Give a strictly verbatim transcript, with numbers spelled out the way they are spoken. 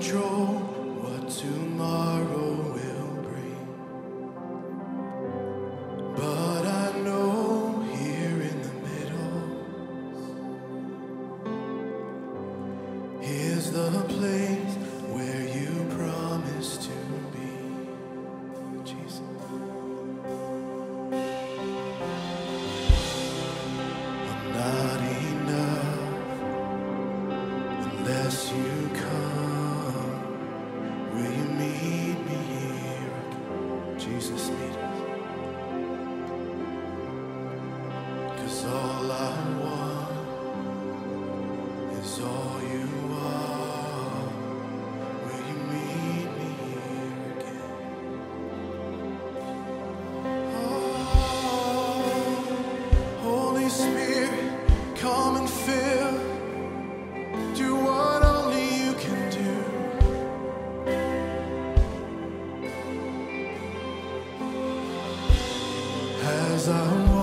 control what tomorrow will bring, but I know here in the middle is the place where you promised to be, Jesus. I'm not enough unless you come. Will you meet me here? Jesus, meet us. 'Cause all I want is all you are. Will you meet me here again? Oh, Holy Spirit, come and fill. Do what only you can do. As I walk